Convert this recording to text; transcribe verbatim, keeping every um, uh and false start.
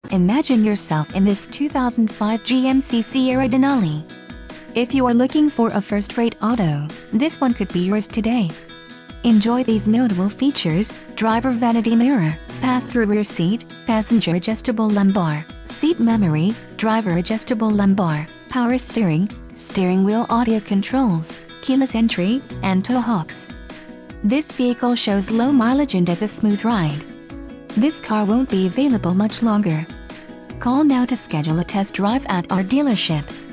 Imagine yourself in this two thousand five G M C Sierra Denali. If you are looking for a first-rate auto, this one could be yours today. Enjoy these notable features: driver vanity mirror, pass-through rear seat, passenger adjustable lumbar, seat memory, driver adjustable lumbar, power steering, steering wheel audio controls, keyless entry, and tow hooks. This vehicle shows low mileage and has a smooth ride. This car won't be available much longer. Call now to schedule a test drive at our dealership.